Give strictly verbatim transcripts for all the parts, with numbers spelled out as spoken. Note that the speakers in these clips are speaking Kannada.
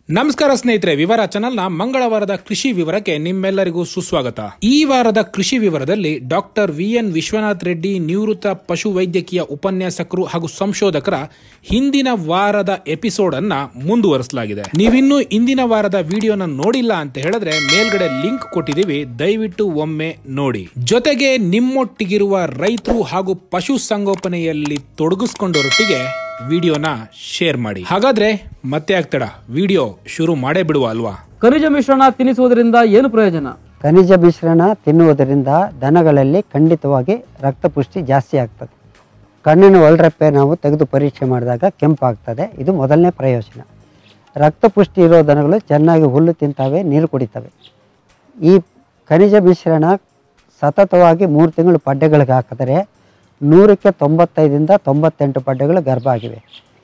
ನಮಸ್ಕಾರ ಸ್ನೇಹಿತರೆ, ವಿವರ ಚಾನೆಲ್ನ ಮಂಗಳವಾರದ ಕೃಷಿ ವಿವರಕ್ಕೆ ನಿಮ್ಮೆಲ್ಲರಿಗೂ ಸುಸ್ವಾಗತ. ಈ ವಾರದ ಕೃಷಿ ವಿವರದಲ್ಲಿ doctor V N Vishwanath Reddy, ನಿವೃತ್ತ ಪಶು ವೈದ್ಯಕೀಯ ಉಪನ್ಯಾಸಕರು ಹಾಗೂ ಸಂಶೋಧಕರ ಹಿಂದಿನ ವಾರದ ಎಪಿಸೋಡ್ ಅನ್ನ ಮುಂದುವರಿಸಲಾಗಿದೆ. ನೀವಿನ್ನೂ ಇಂದಿನ ವಾರದ ವಿಡಿಯೋನ ನೋಡಿಲ್ಲ ಅಂತ ಹೇಳಿದ್ರೆ ಮೇಲ್ಗಡೆ ಲಿಂಕ್ ಕೊಟ್ಟಿದ್ದೀವಿ, ದಯವಿಟ್ಟು ಒಮ್ಮೆ ನೋಡಿ. ಜೊತೆಗೆ ನಿಮ್ಮೊಟ್ಟಿಗಿರುವ ರೈತರು ಹಾಗೂ ಪಶು ಸಂಗೋಪನೆಯಲ್ಲಿ ತೊಡಗಿಸಿಕೊಂಡವರೊಟ್ಟಿಗೆ ವಿಡಿಯೋನ ಶೇರ್ ಮಾಡಿ. ಹಾಗಾದ್ರೆ ಮತ್ತೆ ಆಗ್ತಡ ವಿಡಿಯೋ ಶುರು ಮಾಡೇ ಬಿಡುವ ಅಲ್ವಾ. ಖನಿಜ ಮಿಶ್ರಣ ತಿನ್ನಿಸುವುದರಿಂದ ಏನು ಪ್ರಯೋಜನ? ಖನಿಜ ಮಿಶ್ರಣ ತಿನ್ನುವುದರಿಂದ ದನಗಳಲ್ಲಿ ಖಂಡಿತವಾಗಿ ರಕ್ತ ಪುಷ್ಟಿ ಜಾಸ್ತಿ ಆಗ್ತದೆ. ಕಣ್ಣಿನ ಒಳರೆಪ್ಪೆ ನಾವು ತೆಗೆದು ಪರೀಕ್ಷೆ ಮಾಡಿದಾಗ ಕೆಂಪಾಗ್ತದೆ. ಇದು ಮೊದಲನೇ ಪ್ರಯೋಜನ. ರಕ್ತ ಪುಷ್ಟಿ ಇರೋ ದನಗಳು ಚೆನ್ನಾಗಿ ಹುಲ್ಲು ತಿಂತವೆ, ನೀರು ಕುಡಿತವೆ. ಈ ಖನಿಜ ಮಿಶ್ರಣ ಸತತವಾಗಿ ಮೂರು ತಿಂಗಳು ಪಡ್ಡೆಗಳಿಗೆ ಹಾಕಿದರೆ ನೂರಕ್ಕೆ ತೊಂಬತ್ತೈದರಿಂದ ತೊಂಬತ್ತೆಂಟು ಪಡ್ಡೆಗಳು ಗರ್ಭ ಆಗಿವೆ.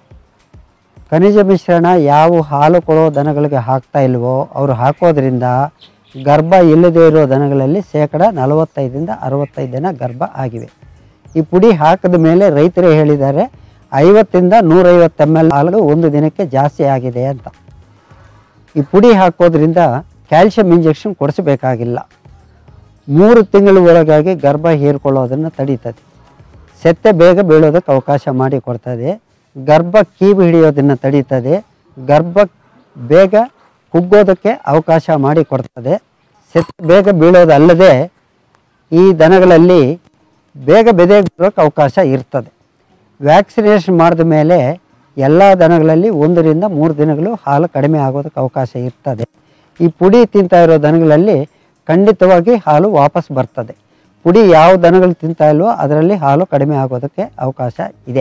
ಖನಿಜ ಮಿಶ್ರಣ ಯಾವ ಹಾಲು ಕೊಡೋ ದನಗಳಿಗೆ ಹಾಕ್ತಾ ಇಲ್ವೋ ಅವರು ಹಾಕೋದ್ರಿಂದ ಗರ್ಭ ಇಲ್ಲದೇ ಇರೋ ದನಗಳಲ್ಲಿ ಶೇಕಡ ನಲವತ್ತೈದರಿಂದ ಅರವತ್ತೈದು ದಿನ ಗರ್ಭ ಆಗಿವೆ. ಈ ಪುಡಿ ಹಾಕಿದ ಮೇಲೆ ರೈತರೇ ಹೇಳಿದ್ದಾರೆ ಐವತ್ತಿಂದ ನೂರೈವತ್ತು ಎಮ್ ಎಲ್ ಹಾಲು ಒಂದು ದಿನಕ್ಕೆ ಜಾಸ್ತಿ ಆಗಿದೆ ಅಂತ. ಈ ಪುಡಿ ಹಾಕೋದ್ರಿಂದ ಕ್ಯಾಲ್ಸಿಯಂ ಇಂಜೆಕ್ಷನ್ ಕೊಡಿಸಬೇಕಾಗಿಲ್ಲ. ಮೂರು ತಿಂಗಳ ಒಳಗಾಗಿ ಗರ್ಭ ಹೀರ್ಕೊಳ್ಳೋದನ್ನು ತಡೀತದೆ. ಸೆತ್ತೆ ಬೇಗ ಬೀಳೋದಕ್ಕೆ ಅವಕಾಶ ಮಾಡಿ ಕೊಡ್ತದೆ. ಗರ್ಭ ಕೀವು ಹಿಡಿಯೋದನ್ನು ತಡೀತದೆ. ಗರ್ಭ ಬೇಗ ಕುಗ್ಗೋದಕ್ಕೆ ಅವಕಾಶ ಮಾಡಿ ಕೊಡ್ತದೆ. ಸೆತ್ತೆ ಬೇಗ ಬೀಳೋದಲ್ಲದೆ ಈ ದನಗಳಲ್ಲಿ ಬೇಗ ಬೆದೆ ಬರೋಕ್ಕೆ ಅವಕಾಶ ಇರ್ತದೆ. ವ್ಯಾಕ್ಸಿನೇಷನ್ ಮಾಡಿದ ಮೇಲೆ ಎಲ್ಲ ದನಗಳಲ್ಲಿ ಒಂದರಿಂದ ಮೂರು ದಿನಗಳು ಹಾಲು ಕಡಿಮೆ ಆಗೋದಕ್ಕೆ ಅವಕಾಶ ಇರ್ತದೆ. ಈ ಪುಡಿ ತಿಂತಾ ಇರೋ ದನಗಳಲ್ಲಿ ಖಂಡಿತವಾಗಿ ಹಾಲು ವಾಪಸ್ ಬರ್ತದೆ. ಪುಡಿ ಯಾವ ದನಗಳು ತಿಂತಾ ಇಲ್ವೋ ಅದರಲ್ಲಿ ಹಾಲು ಕಡಿಮೆ ಆಗೋದಕ್ಕೆ ಅವಕಾಶ ಇದೆ.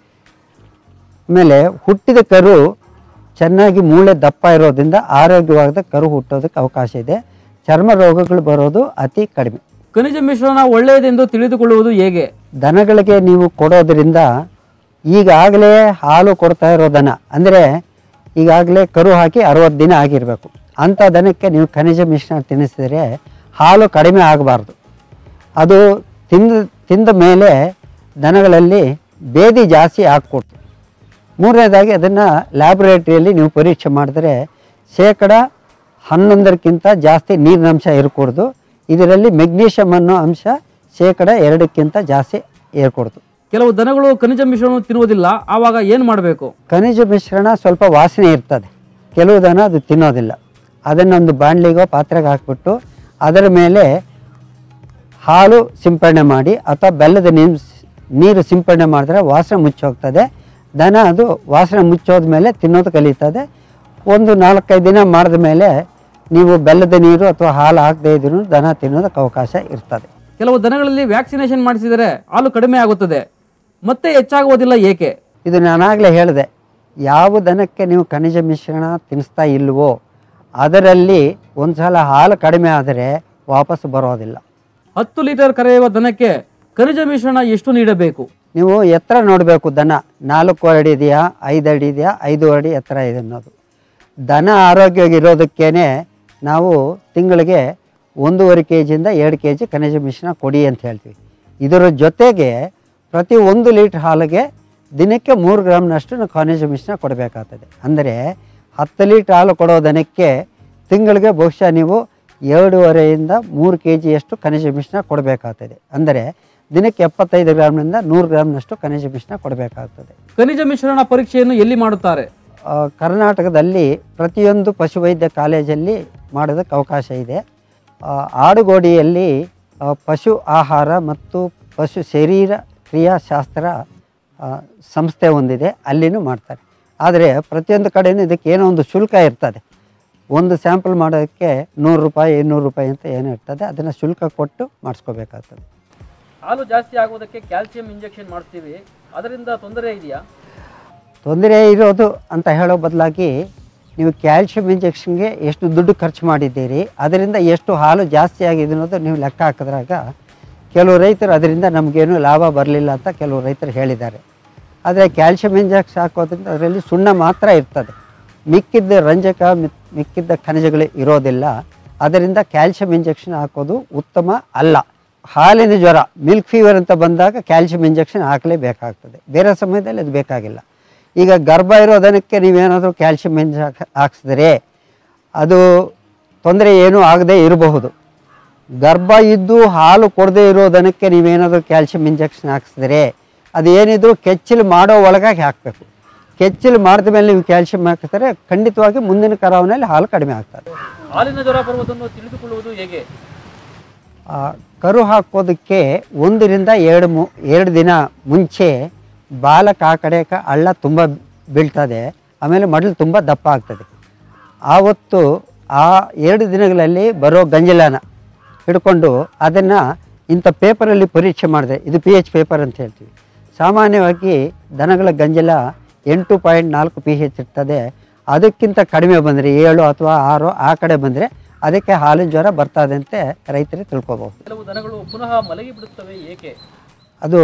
ಆಮೇಲೆ ಹುಟ್ಟಿದ ಕರು ಚೆನ್ನಾಗಿ ಮೂಳೆ ದಪ್ಪ ಇರೋದ್ರಿಂದ ಆರೋಗ್ಯವಾದ ಕರು ಹುಟ್ಟೋದಕ್ಕೆ ಅವಕಾಶ ಇದೆ. ಚರ್ಮ ರೋಗಗಳು ಬರೋದು ಅತಿ ಕಡಿಮೆ. ಖನಿಜ ಮಿಶ್ರಣ ಒಳ್ಳೆಯದೆಂದು ತಿಳಿದುಕೊಳ್ಳುವುದು ಹೇಗೆ? ದನಗಳಿಗೆ ನೀವು ಕೊಡೋದ್ರಿಂದ ಈಗಾಗಲೇ ಹಾಲು ಕೊಡ್ತಾ ಇರೋ ದನ ಅಂದರೆ ಈಗಾಗಲೇ ಕರು ಹಾಕಿ ಅರವತ್ತು ದಿನ ಆಗಿರಬೇಕು. ಅಂಥ ದನಕ್ಕೆ ನೀವು ಖನಿಜ ಮಿಶ್ರಣ ತಿನ್ನಿಸಿದರೆ ಹಾಲು ಕಡಿಮೆ ಆಗಬಾರ್ದು. ಅದು ತಿಂದ ತಿಂದ ಮೇಲೆ ದನಗಳಲ್ಲಿ ಬೇದಿ ಜಾಸ್ತಿ ಹಾಕ್ಕೊಡ್ತು. ಮೂರನೇದಾಗಿ ಅದನ್ನು ಲ್ಯಾಬ್ರೇಟ್ರಿಯಲ್ಲಿ ನೀವು ಪರೀಕ್ಷೆ ಮಾಡಿದ್ರೆ ಶೇಕಡ ಹನ್ನೊಂದರಕ್ಕಿಂತ ಜಾಸ್ತಿ ನೀರಿನಂಶ ಇರಕೂಡ್ದು. ಇದರಲ್ಲಿ ಮೆಗ್ನೀಷಿಯಮ್ ಅನ್ನೋ ಅಂಶ ಶೇಕಡ ಎರಡಕ್ಕಿಂತ ಜಾಸ್ತಿ ಇರಕೂಡ್ದು. ಕೆಲವು ದನಗಳು ಖನಿಜ ಮಿಶ್ರಣ ತಿನ್ನುವುದಿಲ್ಲ, ಆವಾಗ ಏನು ಮಾಡಬೇಕು? ಖನಿಜ ಮಿಶ್ರಣ ಸ್ವಲ್ಪ ವಾಸನೆ ಇರ್ತದೆ. ಕೆಲವು ದನ ಅದು ತಿನ್ನೋದಿಲ್ಲ. ಅದನ್ನೊಂದು ಬಾಣಲಿಗೋ ಪಾತ್ರೆಗೆ ಹಾಕ್ಬಿಟ್ಟು ಅದರ ಮೇಲೆ ಹಾಲು ಸಿಂಪಡಣೆ ಮಾಡಿ ಅಥವಾ ಬೆಲ್ಲದ ನೀರು ನೀರು ಸಿಂಪಡಣೆ ಮಾಡಿದ್ರೆ ವಾಸನೆ ಮುಚ್ಚೋಗ್ತದೆ. ದನ ಅದು ವಾಸನೆ ಮುಚ್ಚೋದ ಮೇಲೆ ತಿನ್ನೋದು ಕಲಿತದೆ. ಒಂದು ನಾಲ್ಕೈದು ದಿನ ಮಾಡಿದ ಮೇಲೆ ನೀವು ಬೆಲ್ಲದ ನೀರು ಅಥವಾ ಹಾಲು ಹಾಕದೇ ಇದ್ರೂ ದನ ತಿನ್ನೋದಕ್ಕೆ ಅವಕಾಶ ಇರ್ತದೆ. ಕೆಲವು ದನಗಳಲ್ಲಿ ವ್ಯಾಕ್ಸಿನೇಷನ್ ಮಾಡಿಸಿದರೆ ಹಾಲು ಕಡಿಮೆ ಆಗುತ್ತದೆ, ಮತ್ತೆ ಹೆಚ್ಚಾಗುವುದಿಲ್ಲ, ಏಕೆ? ಇದು ನಾನಾಗಲೇ ಹೇಳಿದೆ, ಯಾವ ದನಕ್ಕೆ ನೀವು ಖನಿಜ ಮಿಶ್ರಣ ತಿನ್ನಿಸ್ತಾ ಇಲ್ವೋ ಅದರಲ್ಲಿ ಒಂದು ಸಲ ಹಾಲು ಕಡಿಮೆ ಆದರೆ ವಾಪಸ್ ಬರೋದಿಲ್ಲ. ಹತ್ತು ಲೀಟರ್ ಕರೆಯುವ ದನಕ್ಕೆ ಖನಿಜ ಮಿಶ್ರಣ ಎಷ್ಟು ನೀಡಬೇಕು? ನೀವು ಎತ್ತರ ನೋಡಬೇಕು. ದನ ನಾಲ್ಕು ಅಡಿ ಇದೆಯಾ, ಐದು ಅಡಿ ಇದೆಯಾ, ಐದು ಅಡಿ ಎತ್ತರ ಇದೆ ಅನ್ನೋದು. ದನ ಆರೋಗ್ಯವಾಗಿರೋದಕ್ಕೇ ನಾವು ತಿಂಗಳಿಗೆ ಒಂದೂವರೆ ಕೆ ಜಿಯಿಂದ ಎರಡು ಕೆ ಜಿ ಖನಿಜ ಮಿಶ್ರಣ ಕೊಡಿ ಅಂತ ಹೇಳ್ತೀವಿ. ಇದರ ಜೊತೆಗೆ ಪ್ರತಿ ಒಂದು ಲೀಟ್ರ್ ಹಾಲಿಗೆ ದಿನಕ್ಕೆ ಮೂರು ಗ್ರಾಮ್ನಷ್ಟು ಖನಿಜ ಮಿಶ್ರಣ ಕೊಡಬೇಕಾಗ್ತದೆ. ಅಂದರೆ ಹತ್ತು ಲೀಟ್ರ್ ಹಾಲು ಕೊಡೋ ದನಕ್ಕೆ ತಿಂಗಳಿಗೆ ಬಹುಶಃ ನೀವು ಎರಡೂವರೆಯಿಂದ ಮೂರು ಕೆ ಜಿಯಷ್ಟು ಖನಿಜ ಮಿಶ್ರಣ ಕೊಡಬೇಕಾಗ್ತದೆ. ಅಂದರೆ ದಿನಕ್ಕೆ ಎಪ್ಪತ್ತೈದು ಗ್ರಾಮ್ನಿಂದ ನೂರು ಗ್ರಾಮ್ನಷ್ಟು ಖನಿಜ ಮಿಶ್ರಣ ಕೊಡಬೇಕಾಗ್ತದೆ. ಖನಿಜ ಮಿಶ್ರಣ ಪರೀಕ್ಷೆಯನ್ನು ಎಲ್ಲಿ ಮಾಡುತ್ತಾರೆ? ಕರ್ನಾಟಕದಲ್ಲಿ ಪ್ರತಿಯೊಂದು ಪಶುವೈದ್ಯ ಕಾಲೇಜಲ್ಲಿ ಮಾಡೋದಕ್ಕೆ ಅವಕಾಶ ಇದೆ. ಆಡುಗೋಡಿಯಲ್ಲಿ ಪಶು ಆಹಾರ ಮತ್ತು ಪಶು ಶರೀರ ಕ್ರಿಯಾಶಾಸ್ತ್ರ ಸಂಸ್ಥೆ ಒಂದಿದೆ, ಅಲ್ಲಿನೂ ಮಾಡ್ತಾರೆ. ಆದರೆ ಪ್ರತಿಯೊಂದು ಕಡೆಯೂ ಇದಕ್ಕೆ ಏನೋ ಒಂದು ಶುಲ್ಕ ಇರ್ತದೆ. ಒಂದು ಸ್ಯಾಂಪಲ್ ಮಾಡೋದಕ್ಕೆ ನೂರು ರೂಪಾಯಿ ಇನ್ನೂರು ರೂಪಾಯಿ ಅಂತ ಏನೋ ಇರ್ತದೆ, ಅದನ್ನು ಶುಲ್ಕ ಕೊಟ್ಟು ಮಾಡಿಸ್ಕೋಬೇಕಾಗ್ತದೆ. ಹಾಲು ಜಾಸ್ತಿ ಆಗುವುದಕ್ಕೆ ಕ್ಯಾಲ್ಸಿಯಂ ಇಂಜೆಕ್ಷನ್ ಮಾಡ್ತೀವಿ, ಅದರಿಂದ ತೊಂದರೆ ಇದೆಯಾ? ತೊಂದರೆ ಇರೋದು ಅಂತ ಹೇಳೋ ಬದಲಾಗಿ ನೀವು ಕ್ಯಾಲ್ಸಿಯಂ ಇಂಜೆಕ್ಷನ್ಗೆ ಎಷ್ಟು ದುಡ್ಡು ಖರ್ಚು ಮಾಡಿದ್ದೀರಿ, ಅದರಿಂದ ಎಷ್ಟು ಹಾಲು ಜಾಸ್ತಿ ಆಗಿದೆ ಅನ್ನೋದು ನೀವು ಲೆಕ್ಕ ಹಾಕಿದ್ರಾಗ ಕೆಲವು ರೈತರು ಅದರಿಂದ ನಮಗೇನು ಲಾಭ ಬರಲಿಲ್ಲ ಅಂತ ಕೆಲವು ರೈತರು ಹೇಳಿದ್ದಾರೆ. ಆದರೆ ಕ್ಯಾಲ್ಸಿಯಂ ಇಂಜೆಕ್ಷನ್ ಹಾಕೋದ್ರಿಂದ ಅದರಲ್ಲಿ ಸುಣ್ಣ ಮಾತ್ರ ಇರ್ತದೆ, ಮಿಕ್ಕಿದ್ದ ರಂಜಕ ಮಿಕ್ಕಿದ್ದ ಖನಿಜಗಳು ಇರೋದಿಲ್ಲ. ಅದರಿಂದ ಕ್ಯಾಲ್ಸಿಯಂ ಇಂಜೆಕ್ಷನ್ ಹಾಕೋದು ಉತ್ತಮ ಅಲ್ಲ. ಹಾಲಿನ ಜ್ವರ ಮಿಲ್ಕ್ ಫೀವರ್ ಅಂತ ಬಂದಾಗ ಕ್ಯಾಲ್ಸಿಯಂ ಇಂಜೆಕ್ಷನ್ ಹಾಕಲೇಬೇಕಾಗ್ತದೆ, ಬೇರೆ ಸಮಯದಲ್ಲಿ ಅದು ಬೇಕಾಗಿಲ್ಲ. ಈಗ ಗರ್ಭ ಇರೋ ದನಕ್ಕೆ ನೀವೇನಾದರೂ ಕ್ಯಾಲ್ಶಿಯಂ ಇಂಜೆಕ್ಷನ್ ಹಾಕ್ಸಿದ್ರೆ ಅದು ತೊಂದರೆ ಏನೂ ಆಗದೆ ಇರಬಹುದು. ಗರ್ಭ ಇದ್ದು ಹಾಲು ಕೊಡದೇ ಇರೋ ದನಕ್ಕೆ ನೀವೇನಾದರೂ ಕ್ಯಾಲ್ಶಿಯಂ ಇಂಜೆಕ್ಷನ್ ಹಾಕ್ಸಿದ್ರೆ ಅದು ಏನಿದ್ರು ಕೆಚ್ಚಲು ಮಾಡೋ ಒಳಗಾಗಿ ಹಾಕಬೇಕು. ಕೆಚ್ಚಲು ಮಾಡಿದ ಮೇಲೆ ನೀವು ಕ್ಯಾಲ್ಶಿಯಂ ಹಾಕಿದ್ರೆ ಖಂಡಿತವಾಗಿ ಮುಂದಿನ ಕರಾವಿನಲ್ಲಿ ಹಾಲು ಕಡಿಮೆ ಆಗ್ತದೆ. ಹಾಲಿನ ಜ್ವರ ಬರುವುದನ್ನು ತಿಳಿದುಕೊಳ್ಳುವುದು ಹೇಗೆ? ಕರು ಹಾಕೋದಕ್ಕೆ ಒಂದರಿಂದ ಎರಡು ಮು ಎರಡು ದಿನ ಮುಂಚೆ ಬಾಲಕ್ಕೆ ಆ ಕಡೆ ಹಳ್ಳ ತುಂಬ ಬೀಳ್ತದೆ, ಆಮೇಲೆ ಮಡಲು ತುಂಬ ದಪ್ಪ ಆಗ್ತದೆ. ಆವತ್ತು ಆ ಎರಡು ದಿನಗಳಲ್ಲಿ ಬರೋ ಗಂಜಲನ ಹಿಡ್ಕೊಂಡು ಅದನ್ನು ಇಂಥ ಪೇಪರಲ್ಲಿ ಪರೀಕ್ಷೆ ಮಾಡಿದೆ. ಇದು ಪಿ ಎಚ್ ಪೇಪರ್ ಅಂತ ಹೇಳ್ತೀವಿ. ಸಾಮಾನ್ಯವಾಗಿ ದನಗಳ ಗಂಜಲ ಎಂಟು ಪಾಯಿಂಟ್ ನಾಲ್ಕು ಪಿ ಎಚ್ ಇರ್ತದೆ. ಅದಕ್ಕಿಂತ ಕಡಿಮೆ ಬಂದರೆ ಏಳು ಅಥವಾ ಆರು ಆ ಕಡೆ ಬಂದರೆ ಅದಕ್ಕೆ ಹಾಲಿನ ಜ್ವರ ಬರ್ತದೆ ಅಂತ ರೈತರು ತಿಳ್ಕೊಬಹುದು. ಕೆಲವು ದನಗಳು ಪುನಃ ಮಲಗಿ ಬಿಡುತ್ತವೆ, ಏಕೆ? ಅದು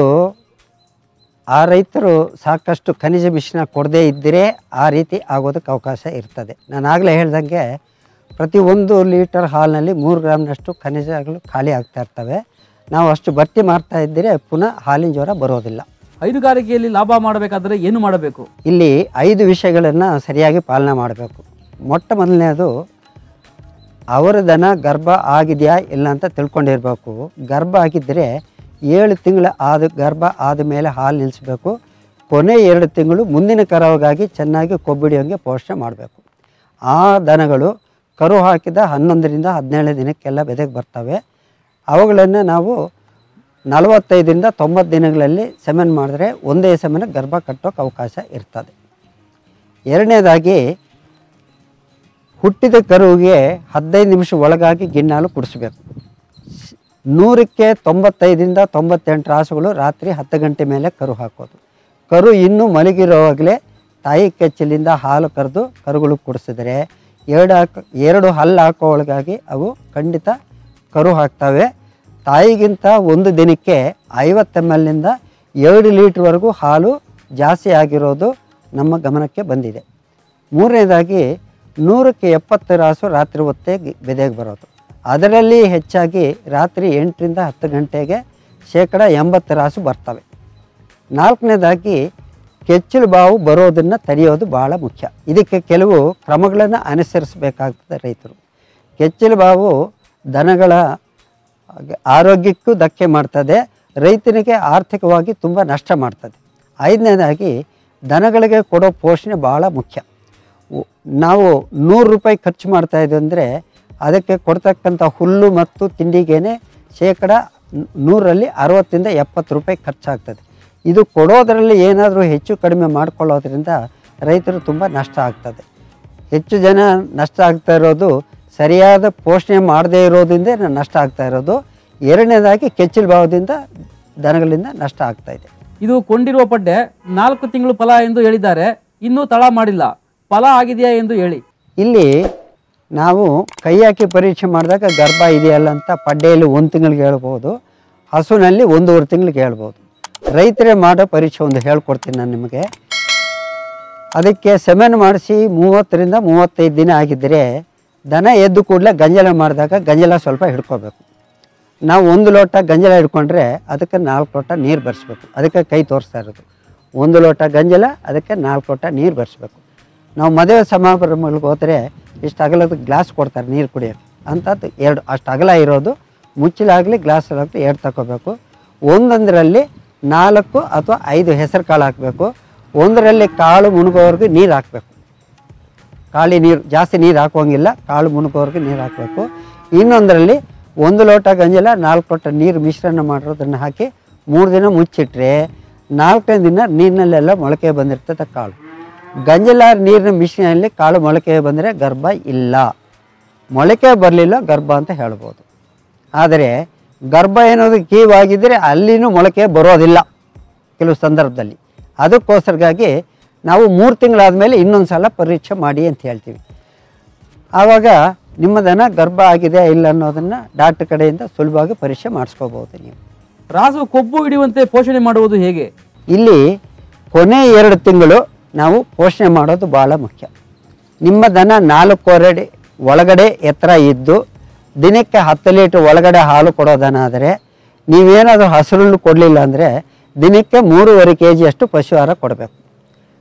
ಆ ರೈತರು ಸಾಕಷ್ಟು ಖನಿಜ ಮಿಶ್ರಣ ಕೊಡದೇ ಇದ್ದರೆ ಆ ರೀತಿ ಆಗೋದಕ್ಕೆ ಅವಕಾಶ ಇರ್ತದೆ. ನಾನು ಆಗಲೇ ಹೇಳ್ದಂಗೆ ಪ್ರತಿ ಒಂದು ಲೀಟರ್ ಹಾಲಿನಲ್ಲಿ ಮೂರು ಗ್ರಾಮ್ನಷ್ಟು ಖನಿಜಗಳು ಖಾಲಿ ಆಗ್ತಾ ಇರ್ತವೆ. ನಾವು ಅಷ್ಟು ಭರ್ತಿ ಮಾಡ್ತಾ ಇದ್ದರೆ ಪುನಃ ಹಾಲಿನ ಜ್ವರ ಬರೋದಿಲ್ಲ. ಹೈನುಗಾರಿಕೆಯಲ್ಲಿ ಲಾಭ ಮಾಡಬೇಕಾದರೆ ಏನು ಮಾಡಬೇಕು? ಇಲ್ಲಿ ಐದು ವಿಷಯಗಳನ್ನು ಸರಿಯಾಗಿ ಪಾಲನೆ ಮಾಡಬೇಕು. ಮೊಟ್ಟ ಮೊದಲನೇದು ಅವರ ದನ ಗರ್ಭ ಆಗಿದೆಯಾ ಇಲ್ಲ ಅಂತ ತಿಳ್ಕೊಂಡಿರ್ಬೇಕು. ಗರ್ಭ ಆಗಿದ್ದರೆ ಏಳು ತಿಂಗಳ ಆದ ಗರ್ಭ ಆದ ಮೇಲೆ ಹಾಲು ನಿಲ್ಲಿಸಬೇಕು. ಕೊನೆ ಎರಡು ತಿಂಗಳು ಮುಂದಿನ ಕರಾವಿಗಾಗಿ ಚೆನ್ನಾಗಿ ಕೊಬ್ಬಿಡಿಯೋಂಗೆ ಪೋಷಣೆ ಮಾಡಬೇಕು. ಆ ದನಗಳು ಕರು ಹಾಕಿದ ಹನ್ನೊಂದರಿಂದ ಹದಿನೇಳು ದಿನಕ್ಕೆಲ್ಲ ಬೆದೆಗೆ ಬರ್ತವೆ. ಅವುಗಳನ್ನು ನಾವು ನಲವತ್ತೈದರಿಂದ ತೊಂಬತ್ತು ದಿನಗಳಲ್ಲಿ ಸೆಮೆನ್ ಮಾಡಿದ್ರೆ ಒಂದೇ ಸೆಮೆನ ಗರ್ಭ ಕಟ್ಟೋಕ್ಕೆ ಅವಕಾಶ ಇರ್ತದೆ. ಎರಡನೇದಾಗಿ ಹುಟ್ಟಿದ ಕರುವಿಗೆ ಹದಿನೈದು ನಿಮಿಷ ಒಳಗಾಗಿ ಗಿಣ್ಣಾಲು ಕುಡಿಸ್ಬೇಕು. ನೂರಕ್ಕೆ ತೊಂಬತ್ತೈದರಿಂದ ತೊಂಬತ್ತೆಂಟು ರಾಸುಗಳು ರಾತ್ರಿ ಹತ್ತು ಗಂಟೆ ಮೇಲೆ ಕರು ಹಾಕೋದು. ಕರು ಇನ್ನೂ ಮಲಗಿರೋವಾಗಲೇ ತಾಯಿ ಕೆಚ್ಚಲಿಂದ ಹಾಲು ಕರೆದು ಕರುಗಳು ಕುಡಿಸಿದರೆ ಎರಡು ಹಾಕ ಎರಡು ಹಲ್ಲು ಹಾಕೋ ಒಳಗಾಗಿ ಅವು ಖಂಡಿತ ಕರು ಹಾಕ್ತವೆ. ತಾಯಿಗಿಂತ ಒಂದು ದಿನಕ್ಕೆ ಐವತ್ತು ಎಮ್ ಎಲ್ನಿಂದ ಎರಡು ಲೀಟ್ರ್ವರೆಗೂ ಹಾಲು ಜಾಸ್ತಿ ಆಗಿರೋದು ನಮ್ಮ ಗಮನಕ್ಕೆ ಬಂದಿದೆ. ಮೂರನೇದಾಗಿ ನೂರಕ್ಕೆ ಎಪ್ಪತ್ತು ರಾಸು ರಾತ್ರಿ ಹೊತ್ತೇ ಬೆದೆಗೆ ಬರೋದು. ಅದರಲ್ಲಿ ಹೆಚ್ಚಾಗಿ ರಾತ್ರಿ ಎಂಟರಿಂದ ಹತ್ತು ಗಂಟೆಗೆ ಶೇಕಡ ಎಂಬತ್ತು ರಾಸು ಬರ್ತವೆ. ನಾಲ್ಕನೇದಾಗಿ ಕೆಚ್ಚಲು ಬಾವು ಬರೋದನ್ನು ತಡೆಯೋದು ಭಾಳ ಮುಖ್ಯ. ಇದಕ್ಕೆ ಕೆಲವು ಕ್ರಮಗಳನ್ನು ಅನುಸರಿಸಬೇಕಾಗ್ತದೆ ರೈತರು. ಕೆಚ್ಚಲು ಬಾವು ದನಗಳ ಆರೋಗ್ಯಕ್ಕೂ ಧಕ್ಕೆ ಮಾಡ್ತದೆ, ರೈತನಿಗೆ ಆರ್ಥಿಕವಾಗಿ ತುಂಬ ನಷ್ಟ ಮಾಡ್ತದೆ. ಐದನೇದಾಗಿ ದನಗಳಿಗೆ ಕೊಡೋ ಪೋಷಣೆ ಭಾಳ ಮುಖ್ಯ. ನಾವು ನೂರು ರೂಪಾಯಿ ಖರ್ಚು ಮಾಡ್ತಾಯಿದ್ವಿ ಅಂದರೆ ಅದಕ್ಕೆ ಕೊಡ್ತಕ್ಕಂಥ ಹುಲ್ಲು ಮತ್ತು ತಿಂಡಿಗೇನೆ ಶೇಕಡ ನೂರಲ್ಲಿ ಅರವತ್ತರಿಂದ ಎಪ್ಪತ್ತು ರೂಪಾಯಿ ಖರ್ಚಾಗ್ತದೆ. ಇದು ಕೊಡೋದರಲ್ಲಿ ಏನಾದರೂ ಹೆಚ್ಚು ಕಡಿಮೆ ಮಾಡಿಕೊಳ್ಳೋದ್ರಿಂದ ರೈತರು ತುಂಬ ನಷ್ಟ ಆಗ್ತದೆ. ಹೆಚ್ಚು ಜನ ನಷ್ಟ ಆಗ್ತಾ ಇರೋದು ಸರಿಯಾದ ಪೋಷಣೆ ಮಾಡದೇ ಇರೋದ್ರಿಂದ ನಷ್ಟ ಆಗ್ತಾ ಇರೋದು. ಎರಡನೇದಾಗಿ ಕೆಚ್ಚಲು ಭಾವದಿಂದ ದನಗಳಿಂದ ನಷ್ಟ ಆಗ್ತಾ ಇದೆ. ಇದು ಕೊಂಡಿರುವ ಪಡ್ಡೆ ನಾಲ್ಕು ತಿಂಗಳು ಫಲ ಎಂದು ಹೇಳಿದ್ದಾರೆ, ಇನ್ನೂ ತಳ ಮಾಡಿಲ್ಲ, ಫಲ ಆಗಿದೆಯಾ ಎಂದು ಹೇಳಿ. ಇಲ್ಲಿ ನಾವು ಕೈ ಹಾಕಿ ಪರೀಕ್ಷೆ ಮಾಡಿದಾಗ ಗರ್ಭ ಇದೆಯಲ್ಲ ಅಂತ ಪಡ್ಡೆಯಲ್ಲಿ ಒಂದು ತಿಂಗಳಿಗೆ ಹೇಳ್ಬೋದು, ಹಸುನಲ್ಲಿ ಒಂದೂವರೆ ತಿಂಗಳಿಗೆ ಹೇಳ್ಬೋದು. ರೈತರೇ ಮಾಡೋ ಪರೀಕ್ಷೆ ಒಂದು ಹೇಳ್ಕೊಡ್ತೀನಿ ನಾನು ನಿಮಗೆ. ಅದಕ್ಕೆ ಸೆಮೆನ್ ಮಾಡಿಸಿ ಮೂವತ್ತರಿಂದ ಮೂವತ್ತೈದು ದಿನ ಆಗಿದ್ದರೆ ದನ ಎದ್ದು ಕೂಡಲೇ ಗಂಜಲ ಮಾಡಿದಾಗ ಗಂಜಲ ಸ್ವಲ್ಪ ಹಿಡ್ಕೋಬೇಕು. ನಾವು ಒಂದು ಲೋಟ ಗಂಜಲ ಹಿಡ್ಕೊಂಡ್ರೆ ಅದಕ್ಕೆ ನಾಲ್ಕು ಲೋಟ ನೀರು ಬರೆಸ್ಬೇಕು. ಅದಕ್ಕೆ ಕೈ ತೋರಿಸ್ತಾ ಇರೋದು. ಒಂದು ಲೋಟ ಗಂಜಲ ಅದಕ್ಕೆ ನಾಲ್ಕು ಲೋಟ ನೀರು ಬರೆಸ್ಬೇಕು. ನಾವು ಮದುವೆ ಸಮಾರಂಭಗಳಿಗೆ ಹೋದರೆ ಇಷ್ಟು ಅಗಲದ ಗ್ಲಾಸ್ ಕೊಡ್ತಾರೆ ನೀರು ಕುಡಿಯೋಕ್ಕೆ, ಅಂಥದ್ದು ಎರಡು ಅಷ್ಟು ಅಗಲ ಇರೋದು ಮುಚ್ಚಲಾಗಲಿ ಗ್ಲಾಸಲ್ಲಾಗಲಿ ಎರಡು ತಗೋಬೇಕು. ಒಂದೊಂದರಲ್ಲಿ ನಾಲ್ಕು ಅಥವಾ ಐದು ಹೆಸರು ಕಾಳು ಹಾಕಬೇಕು. ಒಂದರಲ್ಲಿ ಕಾಳು ಮುಳುಗೋವರೆಗೂ ನೀರು ಹಾಕಬೇಕು. ಖಾಲಿ ನೀರು ಜಾಸ್ತಿ ನೀರು ಹಾಕೋಂಗಿಲ್ಲ, ಕಾಳು ಮುಳುಗೋವರೆಗೂ ನೀರು ಹಾಕಬೇಕು. ಇನ್ನೊಂದರಲ್ಲಿ ಒಂದು ಲೋಟ ಗಂಜಲ ನಾಲ್ಕು ಲೋಟ ನೀರು ಮಿಶ್ರಣ ಮಾಡಿರೋದನ್ನು ಹಾಕಿ ಮೂರು ದಿನ ಮುಚ್ಚಿಟ್ರೆ ನಾಲ್ಕನೇ ದಿನ ನೀರಿನಲ್ಲೆಲ್ಲ ಮೊಳಕೆ ಬಂದಿರ್ತದೆ ಕಾಳು. ಗಂಜಲ ನೀರಿನ ಮಿಶ್ರಣದಲ್ಲಿ ಕಾಳು ಮೊಳಕೆ ಬಂದರೆ ಗರ್ಭ ಇಲ್ಲ, ಮೊಳಕೆ ಬರಲಿಲ್ಲ ಗರ್ಭ ಅಂತ ಹೇಳ್ಬೋದು. ಆದರೆ ಗರ್ಭ ಏನಾದರೂ ಕೀವಾಗಿದ್ದರೆ ಅಲ್ಲಿನೂ ಮೊಳಕೆ ಬರೋದಿಲ್ಲ ಕೆಲವು ಸಂದರ್ಭದಲ್ಲಿ. ಅದಕ್ಕೋಸ್ಕರಗಾಗಿ ನಾವು ಮೂರು ತಿಂಗಳಾದಮೇಲೆ ಇನ್ನೊಂದು ಸಲ ಪರೀಕ್ಷೆ ಮಾಡಿ ಅಂತ ಹೇಳ್ತೀವಿ. ಆವಾಗ ನಿಮ್ಮ ದನ ಗರ್ಭ ಆಗಿದೆ ಇಲ್ಲ ಅನ್ನೋದನ್ನು ಡಾಕ್ಟರ್ ಕಡೆಯಿಂದ ಸುಲಭವಾಗಿ ಪರೀಕ್ಷೆ ಮಾಡಿಸ್ಕೋಬೋದು. ನೀವು ರಾಸು ಕೊಬ್ಬು ಹಿಡಿಯುವಂತೆ ಪೋಷಣೆ ಮಾಡುವುದು ಹೇಗೆ? ಇಲ್ಲಿ ಕೊನೆ ಎರಡು ತಿಂಗಳು ನಾವು ಪೋಷಣೆ ಮಾಡೋದು ಭಾಳ ಮುಖ್ಯ. ನಿಮ್ಮ ದನ ನಾಲ್ಕೂವರೆ ಒಳಗಡೆ ಎತ್ತರ ಇದ್ದು ದಿನಕ್ಕೆ ಹತ್ತು ಲೀಟ್ರ್ ಒಳಗಡೆ ಹಾಲು ಕೊಡೋ ದನ ಆದರೆ ನೀವೇನಾದರೂ ಹಸಿರುಳ್ಳು ಕೊಡಲಿಲ್ಲ ಅಂದರೆ ದಿನಕ್ಕೆ ಮೂರುವರೆ ಕೆ ಜಿಯಷ್ಟು ಪಶು ಆಹಾರ ಕೊಡಬೇಕು.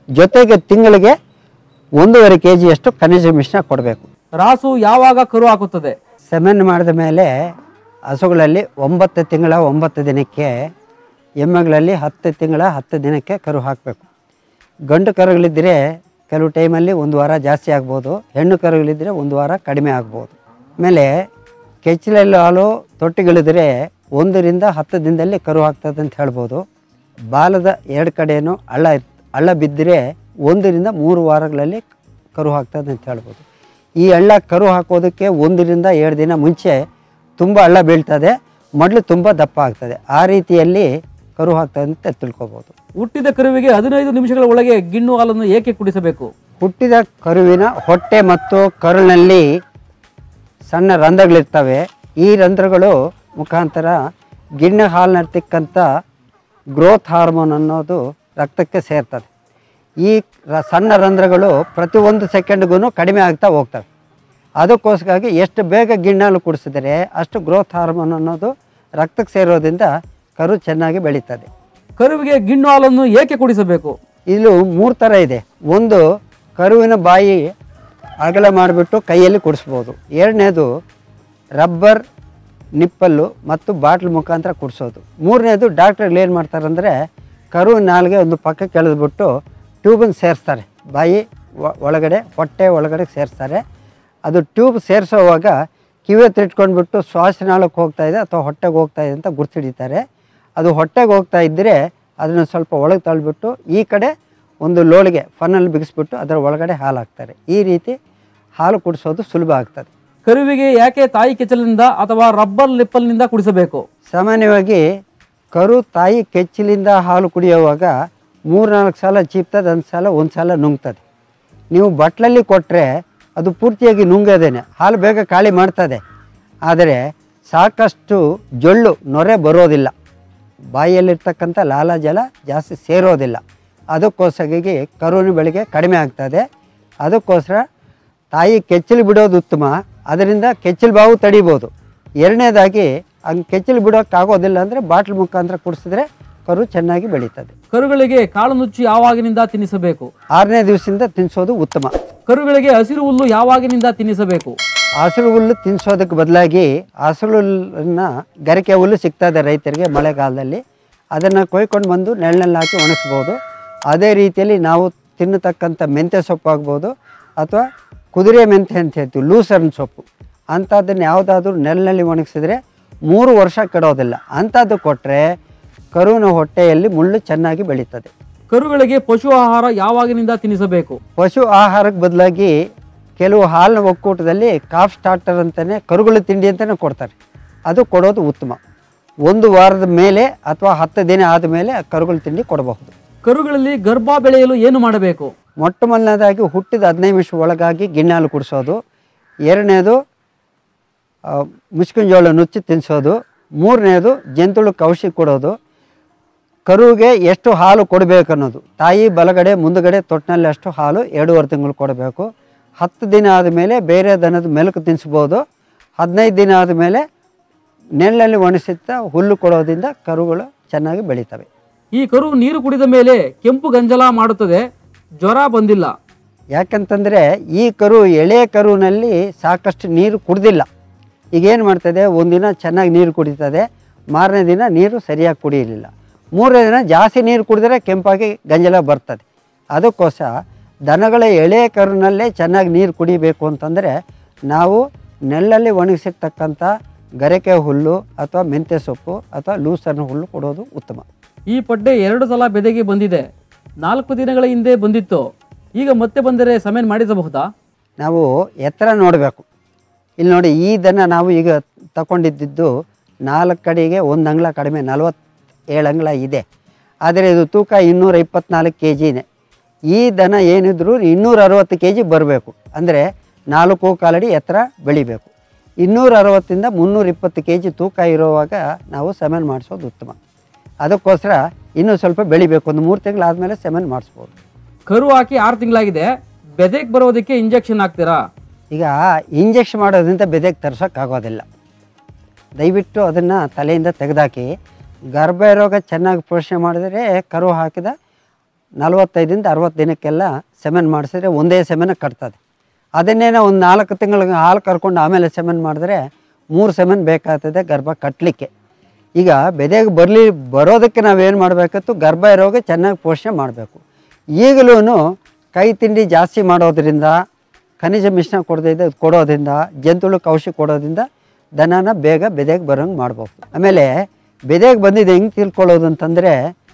ಜೊತೆಗೆ ತಿಂಗಳಿಗೆ ಒಂದೂವರೆ ಕೆ ಜಿಯಷ್ಟು ಖನಿಜ ಮಿಶ್ರಣ ಕೊಡಬೇಕು. ರಾಸು ಯಾವಾಗ ಕರು ಹಾಕುತ್ತದೆ? ಸೆಮೆನ್ ಮಾಡಿದ ಮೇಲೆ ಹಸುಗಳಲ್ಲಿ ಒಂಬತ್ತು ತಿಂಗಳ ಒಂಬತ್ತು ದಿನಕ್ಕೆ, ಎಮ್ಮೆಗಳಲ್ಲಿ ಹತ್ತು ತಿಂಗಳ ಹತ್ತು ದಿನಕ್ಕೆ ಕರು ಹಾಕಬೇಕು. ಗಂಡು ಕರುಗಳಿದ್ದರೆ ಕೆಲವು ಟೈಮಲ್ಲಿ ಒಂದು ವಾರ ಜಾಸ್ತಿ ಆಗ್ಬೋದು, ಹೆಣ್ಣು ಕರುಗಳಿದ್ದರೆ ಒಂದು ವಾರ ಕಡಿಮೆ ಆಗ್ಬೋದು. ಆಮೇಲೆ ಕೆಚ್ಚಲಲ್ಲಿ ಹಾಲು ತೊಟ್ಟಿಗಳಿದ್ರೆ ಒಂದರಿಂದ ಹತ್ತು ದಿನದಲ್ಲಿ ಕರು ಹಾಕ್ತದೆ ಅಂತ ಹೇಳ್ಬೋದು. ಬಾಲದ ಎರಡು ಕಡೆಯೂ ಹಳ್ಳ ಹಳ್ಳ ಬಿದ್ದರೆ ಒಂದರಿಂದ ಮೂರು ವಾರಗಳಲ್ಲಿ ಕರು ಹಾಕ್ತದೆ ಅಂತ ಹೇಳ್ಬೋದು. ಈ ಹಳ್ಳ ಕರು ಹಾಕೋದಕ್ಕೆ ಒಂದರಿಂದ ಎರಡು ದಿನ ಮುಂಚೆ ತುಂಬ ಹಳ್ಳ ಬೀಳ್ತದೆ, ಮೊದಲು ತುಂಬ ದಪ್ಪ ಆಗ್ತದೆ. ಆ ರೀತಿಯಲ್ಲಿ ಕರು ಹಾಕ್ತದೆ ಅಂತ ತಿಳ್ಕೊಬೋದು. ಹುಟ್ಟಿದ ಕರುವಿಗೆ ಹದಿನೈದು ನಿಮಿಷಗಳ ಒಳಗೆ ಗಿಣ್ಣು ಹಾಲನ್ನು ಏಕೆ ಕುಡಿಸಬೇಕು? ಹುಟ್ಟಿದ ಕರುವಿನ ಹೊಟ್ಟೆ ಮತ್ತು ಕರುಳಿನಲ್ಲಿ ಸಣ್ಣ ರಂಧ್ರಗಳಿರ್ತವೆ. ಈ ರಂಧ್ರಗಳು ಮುಖಾಂತರ ಗಿಣ್ಣು ಹಾಲಿನರ್ತಕ್ಕಂಥ ಗ್ರೋತ್ ಹಾರ್ಮೋನ್ ಅನ್ನೋದು ರಕ್ತಕ್ಕೆ ಸೇರ್ತದೆ. ಈ ರ ಸಣ್ಣ ರಂಧ್ರಗಳು ಪ್ರತಿಯೊಂದು ಸೆಕೆಂಡ್ಗೂ ಕಡಿಮೆ ಆಗ್ತಾ ಹೋಗ್ತವೆ. ಅದಕ್ಕೋಸ್ಕರ ಎಷ್ಟು ಬೇಗ ಗಿಣ್ಣಾಲು ಕುಡಿಸಿದರೆ ಅಷ್ಟು ಗ್ರೋತ್ ಹಾರ್ಮೋನ್ ಅನ್ನೋದು ರಕ್ತಕ್ಕೆ ಸೇರೋದ್ರಿಂದ ಕರು ಚೆನ್ನಾಗಿ ಬೆಳೀತದೆ. ಕರುವಿಗೆ ಗಿಣ್ಣು ಹಾಲನ್ನು ಏಕೆ ಕುಡಿಸಬೇಕು? ಇದು ಮೂರು ಥರ ಇದೆ. ಒಂದು, ಕರುವಿನ ಬಾಯಿ ಅಗಲ ಮಾಡಿಬಿಟ್ಟು ಕೈಯಲ್ಲಿ ಕುಡಿಸ್ಬೋದು. ಎರಡನೇದು ರಬ್ಬರ್ ನಿಪ್ಪಲ್ಲು ಮತ್ತು ಬಾಟ್ಲ್ ಮುಖಾಂತರ ಕುಡಿಸೋದು. ಮೂರನೇದು ಡಾಕ್ಟ್ರುಗಳು ಏನು ಮಾಡ್ತಾರಂದರೆ ಕರುವಿನ ನಾಲ್ಗೆ ಒಂದು ಪಕ್ಕಕ್ಕೆ ಎಳೆದ್ಬಿಟ್ಟು ಟ್ಯೂಬನ್ನು ಸೇರಿಸ್ತಾರೆ, ಬಾಯಿ ಒಳಗಡೆ ಹೊಟ್ಟೆ ಒಳಗಡೆ ಸೇರಿಸ್ತಾರೆ. ಅದು ಟ್ಯೂಬ್ ಸೇರಿಸೋವಾಗ ಕಿವಿ ಹತ್ರ ಇಟ್ಕೊಂಡ್ಬಿಟ್ಟು ಶ್ವಾಸನಾಳಕ್ಕೆ ಹೋಗ್ತಾ ಇದೆ ಅಥವಾ ಹೊಟ್ಟೆಗೆ ಹೋಗ್ತಾ ಇದೆ ಅಂತ ಗುರ್ತಿಡಿತಾರೆ. ಅದು ಹೊಟ್ಟೆಗೆ ಹೋಗ್ತಾ ಇದ್ದರೆ ಅದನ್ನು ಸ್ವಲ್ಪ ಒಳಗೆ ತಳ್ಳಿಬಿಟ್ಟು ಈ ಕಡೆ ಒಂದು ಲೋಳಿಗೆ ಫನ್ನಲ್ಲಿ ಬಿಗಿಸ್ಬಿಟ್ಟು ಅದರ ಒಳಗಡೆ ಹಾಲು ಹಾಕ್ತಾರೆ. ಈ ರೀತಿ ಹಾಲು ಕುಡಿಸೋದು ಸುಲಭ ಆಗ್ತದೆ. ಕರುವಿಗೆ ಯಾಕೆ ತಾಯಿ ಕೆಚ್ಚಲಿನಿಂದ ಅಥವಾ ರಬ್ಬರ್ ನಿಪ್ಪಲ್ನಿಂದ ಕುಡಿಸಬೇಕು? ಸಾಮಾನ್ಯವಾಗಿ ಕರು ತಾಯಿ ಕೆಚ್ಚಲಿಂದ ಹಾಲು ಕುಡಿಯುವಾಗ ಮೂರು ನಾಲ್ಕು ಸಲ ಚೀಪ್ತದೆ, ಒಂದು ಸಲ ಒಂದು ಸಲ ನುಂಗ್ತದೆ. ನೀವು ಬಟ್ಲಲ್ಲಿ ಕೊಟ್ಟರೆ ಅದು ಪೂರ್ತಿಯಾಗಿ ನುಂಗೋದೇನೆ, ಹಾಲು ಬೇಗ ಖಾಲಿ ಮಾಡ್ತದೆ. ಆದರೆ ಸಾಕಷ್ಟು ಜೊಳ್ಳು ನೊರೆ ಬರೋದಿಲ್ಲ, ಬಾಯಿಯಲ್ಲಿರ್ತಕ್ಕಂಥ ಲಾಲಾಜಲ ಜಾಸ್ತಿ ಸೇರೋದಿಲ್ಲ. ಅದಕ್ಕೋಸ್ಕರ ಕರುವಿನ ಬೆಳಗ್ಗೆ ಕಡಿಮೆ ಆಗ್ತದೆ. ಅದಕ್ಕೋಸ್ಕರ ತಾಯಿ ಕೆಚ್ಚಲು ಬಿಡೋದು ಉತ್ತಮ, ಅದರಿಂದ ಕೆಚ್ಚಲು ಬಾವು ತಡಿಬೋದು. ಎರಡನೇದಾಗಿ ಹಂಗೆ ಕೆಚ್ಚಲು ಬಿಡೋಕ್ಕಾಗೋದಿಲ್ಲ ಅಂದರೆ ಬಾಟ್ಲ್ ಮುಖಾಂತರ ಕುಡಿಸಿದ್ರೆ ಕರು ಚೆನ್ನಾಗಿ ಬೆಳೀತದೆ. ಕರುಗಳಿಗೆ ಕಾಳು ನುಚ್ಚು ಯಾವಾಗಿನಿಂದ ತಿನ್ನಿಸಬೇಕು? ಆರನೇ ದಿವಸದಿಂದ ತಿನ್ನಿಸೋದು ಉತ್ತಮ. ಕರುಗಳಿಗೆ ಹಸಿರು ಹುಲ್ಲು ಯಾವಾಗಿನಿಂದ ತಿನ್ನಿಸಬೇಕು? ಹಸಿರು ಹುಲ್ಲು ತಿನ್ನಿಸೋದಕ್ಕೆ ಬದಲಾಗಿ ಹಸಿರು ಹುಲ್ಲನ್ನು ಗರಿಕೆ ಹುಲ್ಲು ಸಿಗ್ತದೆ ರೈತರಿಗೆ ಮಳೆಗಾಲದಲ್ಲಿ, ಅದನ್ನು ಕೊಯ್ಕೊಂಡು ಬಂದು ನೆರಳಲ್ಲಿ ಹಾಕಿ ಒಣಗಿಸ್ಬೋದು. ಅದೇ ರೀತಿಯಲ್ಲಿ ನಾವು ತಿನ್ನತಕ್ಕಂಥ ಮೆಂತ್ಯ ಸೊಪ್ಪು ಆಗ್ಬೋದು ಅಥವಾ ಕುದುರೆ ಮೆಂತ್ಯ ಅಂತ ಹೇಳ್ತೀವಿ, ಲೂಸರ್ನ್ ಸೊಪ್ಪು, ಅಂಥದ್ದನ್ನು ಯಾವುದಾದ್ರೂ ನೆರಳಿನಲ್ಲಿ ಒಣಗಿಸಿದ್ರೆ ಮೂರು ವರ್ಷ ಕೆಡೋದಿಲ್ಲ. ಅಂಥದ್ದು ಕೊಟ್ಟರೆ ಕರುವಿನ ಹೊಟ್ಟೆಯಲ್ಲಿ ಮುಳ್ಳು ಚೆನ್ನಾಗಿ ಬೆಳೀತದೆ. ಕರುಗಳಿಗೆ ಪಶು ಆಹಾರ ಯಾವಾಗಿನಿಂದ ತಿನ್ನಿಸಬೇಕು? ಪಶು ಆಹಾರಕ್ಕೆ ಬದಲಾಗಿ ಕೆಲವು ಹಾಲಿನ ಒಕ್ಕೂಟದಲ್ಲಿ ಕಾಫ್ ಸ್ಟಾರ್ಟರ್ ಅಂತಲೇ ಕರುಗಳ ತಿಂಡಿ ಅಂತಲೇ ಕೊಡ್ತಾರೆ, ಅದು ಕೊಡೋದು ಉತ್ತಮ. ಒಂದು ವಾರದ ಮೇಲೆ ಅಥವಾ ಹತ್ತು ದಿನ ಆದಮೇಲೆ ಕರುಗಳ ತಿಂಡಿ ಕೊಡಬಹುದು. ಕರುಗಳಲ್ಲಿ ಗರ್ಭ ಬೆಳೆಯಲು ಏನು ಮಾಡಬೇಕು? ಮೊಟ್ಟ ಮೊದಲನೇದಾಗಿ ಹುಟ್ಟಿದ ಹದಿನೈದು ನಿಮಿಷ ಒಳಗಾಗಿ ಗಿಣ್ಣಾಲು ಕುಡಿಸೋದು. ಎರಡನೇದು ಮುಸ್ಕಿನ ಜೋಳ ನುಚ್ಚು ತಿನ್ನಿಸೋದು. ಮೂರನೇದು ಜಂತುಳಕ್ಕೆ ಔಷಧಿ ಕೊಡೋದು. ಕರುವಿಗೆ ಎಷ್ಟು ಹಾಲು ಕೊಡಬೇಕು ಅನ್ನೋದು, ತಾಯಿ ಬಲಗಡೆ ಮುಂದುಗಡೆ ತೊಟ್ಟಿನಲ್ಲಿ ಅಷ್ಟು ಹಾಲು ಎರಡೂವರೆ ತಿಂಗಳು ಕೊಡಬೇಕು. ಹತ್ತು ದಿನ ಆದಮೇಲೆ ಬೇರೆ ದನದ ಮೆಲುಕು ತಿನ್ನಿಸ್ಬೋದು. ಹದಿನೈದು ದಿನ ಆದಮೇಲೆ ನೆರಳಲ್ಲಿ ಒಣಗಿಸುತ್ತಾ ಹುಲ್ಲು ಕೊಡೋದ್ರಿಂದ ಕರುಗಳು ಚೆನ್ನಾಗಿ ಬೆಳೀತವೆ. ಈ ಕರು ನೀರು ಕುಡಿದ ಮೇಲೆ ಕೆಂಪು ಗಂಜಲ ಮಾಡುತ್ತದೆ, ಜ್ವರ ಬಂದಿಲ್ಲ. ಯಾಕಂತಂದರೆ ಈ ಕರು ಎಳೆ ಕರುವಿನಲ್ಲಿ ಸಾಕಷ್ಟು ನೀರು ಕುಡ್ದಿಲ್ಲ. ಈಗೇನು ಮಾಡ್ತದೆ, ಒಂದಿನ ಚೆನ್ನಾಗಿ ನೀರು ಕುಡಿತದೆ, ಮಾರನೇ ದಿನ ನೀರು ಸರಿಯಾಗಿ ಕುಡಿಯಲಿಲ್ಲ, ಮೂರನೇ ದಿನ ಜಾಸ್ತಿ ನೀರು ಕುಡಿದ್ರೆ ಕೆಂಪಾಗಿ ಗಂಜಲ ಬರ್ತದೆ. ಅದಕ್ಕೋಸ್ಕರ ದನಗಳ ಎಳೆ ಕರುನಲ್ಲೇ ಚೆನ್ನಾಗಿ ನೀರು ಕುಡಿಬೇಕು ಅಂತಂದರೆ ನಾವು ನೆಲ್ಲಲ್ಲಿ ಒಣಗಿಸಿರ್ತಕ್ಕಂಥ ಗರಿಕೆ ಹುಲ್ಲು ಅಥವಾ ಮೆಂತ್ಯ ಸೊಪ್ಪು ಅಥವಾ ಲೂಸರ್ನ ಹುಲ್ಲು ಕೊಡೋದು ಉತ್ತಮ. ಈ ಪಡ್ಡೆ ಎರಡು ಸಲ ಬೆದೆಗೆ ಬಂದಿದೆ, ನಾಲ್ಕು ದಿನಗಳ ಹಿಂದೆ ಬಂದಿತ್ತು, ಈಗ ಮತ್ತೆ ಬಂದರೆ ಸಮೇನ್ ಮಾಡಿಸಬಹುದಾ? ನಾವು ಎತ್ತರ ನೋಡಬೇಕು. ಇಲ್ಲಿ ನೋಡಿ, ಈ ದನ ನಾವು ಈಗ ತಗೊಂಡಿದ್ದು ನಾಲ್ಕು ಕಡೆಗೆ ಒಂದು ಅಂಗಳ ಕಡಿಮೆ ನಲವತ್ತೇಳು ಅಂಗಳ ಇದೆ, ಆದರೆ ಇದು ತೂಕ ಇನ್ನೂರ ಇಪ್ಪತ್ತ್ನಾಲ್ಕು ಕೆ ಜಿನೇ. ಈ ದನ ಏನಿದ್ರು ಇನ್ನೂರ ಅರವತ್ತು ಕೆ ಜಿ ಬರಬೇಕು, ಅಂದರೆ ನಾಲ್ಕು ಕಾಲಡಿ ಎತ್ತರ ಬೆಳಿಬೇಕು. ಇನ್ನೂರ ಅರವತ್ತಿಂದ ಮುನ್ನೂರ ಇಪ್ಪತ್ತು ಕೆ ಜಿ ತೂಕ ಇರುವಾಗ ನಾವು ಸಮೇನ್ ಮಾಡಿಸೋದು ಉತ್ತಮ. ಅದಕ್ಕೋಸ್ಕರ ಇನ್ನೂ ಸ್ವಲ್ಪ ಬೆಳಿಬೇಕು, ಒಂದು ಮೂರು ತಿಂಗಳಾದಮೇಲೆ ಸಮೇನ್ ಮಾಡಿಸ್ಬೋದು. ಕರು ಹಾಕಿ ಆರು ತಿಂಗಳಾಗಿದೆ, ಬೆದೆಗೆ ಬರೋದಕ್ಕೆ ಇಂಜೆಕ್ಷನ್ ಹಾಕ್ತೀರಾ? ಈಗ ಇಂಜೆಕ್ಷನ್ ಮಾಡೋದ್ರಿಂದ ಬೆದೆಗೆ ತರ್ಸೋಕ್ಕಾಗೋದಿಲ್ಲ. ದಯವಿಟ್ಟು ಅದನ್ನು ತಲೆಯಿಂದ ತೆಗೆದಾಕಿ ಗರ್ಭ ರೋಗ ಚೆನ್ನಾಗಿ ಪೋಷಣೆ ಮಾಡಿದರೆ ಕರು ಹಾಕಿದ ನಲವತ್ತೈದಿಂದ ಅರವತ್ತು ದಿನಕ್ಕೆಲ್ಲ ಸೆಮೆನ್ ಮಾಡಿಸಿದ್ರೆ ಒಂದೇ ಸೆಮೆನ ಕಟ್ತದೆ. ಅದನ್ನೇನೋ ಒಂದು ನಾಲ್ಕು ತಿಂಗಳಿಗೆ ಹಾಲು ಕರ್ಕೊಂಡು ಆಮೇಲೆ ಸೆಮೆನ್ ಮಾಡಿದ್ರೆ ಮೂರು ಸೆಮೆನ್ ಬೇಕಾಗ್ತದೆ ಗರ್ಭ ಕಟ್ಟಲಿಕ್ಕೆ. ಈಗ ಬೆದೆಗೆ ಬರಲಿ ಬರೋದಕ್ಕೆ ನಾವೇನು ಮಾಡಬೇಕಿತ್ತು, ಗರ್ಭ ಇರೋಗೆ ಚೆನ್ನಾಗಿ ಪೋಷಣೆ ಮಾಡಬೇಕು. ಈಗಲೂ ಕೈ ತಿಂಡಿ ಜಾಸ್ತಿ ಮಾಡೋದ್ರಿಂದ, ಖನಿಜ ಮಿಶ್ರಣ ಕೊಡೋದ್ರಿಂದ ಕೊಡೋದ್ರಿಂದ ಜಂತುಳುಕ್ಕೆ ಔಷಧಿ ಕೊಡೋದ್ರಿಂದ ದನನ ಬೇಗ ಬೆದೆಗೆ ಬರೋಂಗೆ ಮಾಡ್ಬೇಕು. ಆಮೇಲೆ ಬೆದೆಗೆ ಬಂದಿದೆ ಹೆಂಗೆ ತಿಳ್ಕೊಳ್ಳೋದು ಅಂತಂದರೆ,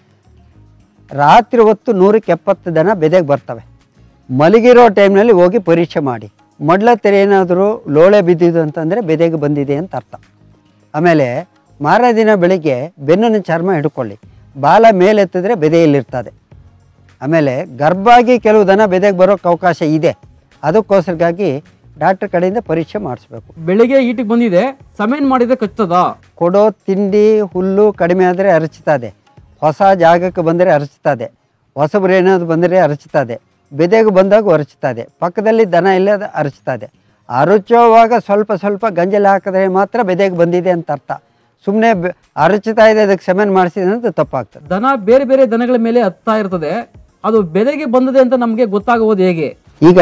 ರಾತ್ರಿ ಹೊತ್ತು ನೂರಕ್ಕೆ ಎಪ್ಪತ್ತು ದನ ಬೆದೆಗೆ ಬರ್ತವೆ. ಮಲಗಿರೋ ಟೈಮ್ನಲ್ಲಿ ಹೋಗಿ ಪರೀಕ್ಷೆ ಮಾಡಿ. ಮಡ್ಲತ್ತರ ಏನಾದರೂ ಲೋಳೆ ಬಿದ್ದಿದ್ದು ಅಂತಂದರೆ ಬೆದೆಗೆ ಬಂದಿದೆ ಅಂತ ಅರ್ಥ. ಆಮೇಲೆ ಮಾರನೇ ದಿನ ಬೆಳಿಗ್ಗೆ ಬೆನ್ನಿನ ಚರ್ಮ ಹಿಡ್ಕೊಳ್ಳಿ, ಬಾಲ ಮೇಲೆತ್ತಿದ್ರೆ ಬೆದೆಯಲ್ಲಿರ್ತದೆ. ಆಮೇಲೆ ಗರ್ಭಾಗಿ ಕೆಲವು ದನ ಬೆದೆಗೆ ಬರೋಕ್ಕೆ ಅವಕಾಶ ಇದೆ, ಅದಕ್ಕೋಸ್ಕರವಾಗಿ ಡಾಕ್ಟರ್ ಕಡೆಯಿಂದ ಪರೀಕ್ಷೆ ಮಾಡಿಸ್ಬೇಕು. ಬೆಳಿಗ್ಗೆ ಈಟಿಗೆ ಬಂದಿದೆ, ಸಮೇನ್ ಮಾಡಿದ್ರೆ ಕಚ್ಚದ? ಕೊಡೋ ತಿಂಡಿ ಹುಲ್ಲು ಕಡಿಮೆ ಆದರೆ ಅರಚ್ತದೆ, ಹೊಸ ಜಾಗಕ್ಕೆ ಬಂದರೆ ಅರಚ್ತದೆ, ಹೊಸಬ್ರು ಏನಾದ್ರು ಬಂದರೆ ಅರಚ್ತದೆ, ಬೆದೆಗೆ ಬಂದಾಗ ಅರಚ್ತದೆ, ಪಕ್ಕದಲ್ಲಿ ದನ ಇಲ್ಲದ ಅರಚ್ತದೆ. ಅರಚೋವಾಗ ಸ್ವಲ್ಪ ಸ್ವಲ್ಪ ಗಂಜಲ ಹಾಕಿದ್ರೆ ಮಾತ್ರ ಬೆದೆಗೆ ಬಂದಿದೆ ಅಂತ ಅರ್ಥ. ಸುಮ್ಮನೆ ಅರಚ್ತಾ ಇದೆ ಅದಕ್ಕೆ ಸೆಮೆನ್ ಮಾಡಿಸಿದೆ ಅಂತ ತಪ್ಪಾಗ್ತದೆ. ದನ ಬೇರೆ ಬೇರೆ ದನಗಳ ಮೇಲೆ ಹತ್ತಾ ಇರ್ತದೆ, ಅದು ಬೆದೆಗೆ ಬಂದಿದೆ ಅಂತ ನಮಗೆ ಗೊತ್ತಾಗುವುದು ಹೇಗೆ? ಈಗ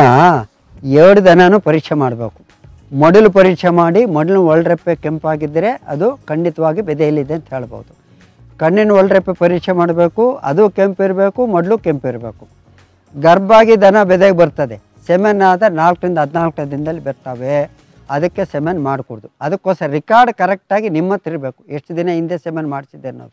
ಎರಡು ದನನೂ ಪರೀಕ್ಷೆ ಮಾಡಬೇಕು. ಮೊಡಲು ಪರೀಕ್ಷೆ ಮಾಡಿ ಮೊಡಲು ಒಳರೆಪ್ಪೆ ಕೆಂಪಾಗಿದ್ದರೆ ಅದು ಖಂಡಿತವಾಗಿ ಬೆದೆಯಲ್ಲಿದೆ ಅಂತ ಹೇಳ್ಬೋದು. ಕಣ್ಣಿನ ಒಳರೆಪ್ಪೆ ಪರೀಕ್ಷೆ ಮಾಡಬೇಕು, ಅದು ಕೆಂಪಿರಬೇಕು, ಮೊಡಲು ಕೆಂಪಿರಬೇಕು. ಗರ್ಭಾಗಿ ದನ ಬೆದೆಗೆ ಬರ್ತದೆ, ಸೆಮೆನ್ ಆದ ನಾಲ್ಕರಿಂದ ಹದಿನಾಲ್ಕು ದಿನದಲ್ಲಿ ಬರ್ತವೆ, ಅದಕ್ಕೆ ಸೆಮೆನ್ ಮಾಡಿಕೊಡ್ದು. ಅದಕ್ಕೋಸ್ಕರ ರಿಕಾರ್ಡ್ ಕರೆಕ್ಟಾಗಿ ನಿಮ್ಮ ಹತ್ರ ಇರಬೇಕು, ಎಷ್ಟು ದಿನ ಹಿಂದೆ ಸೆಮೆನ್ ಮಾಡಿಸಿದೆ ಅನ್ನೋದು.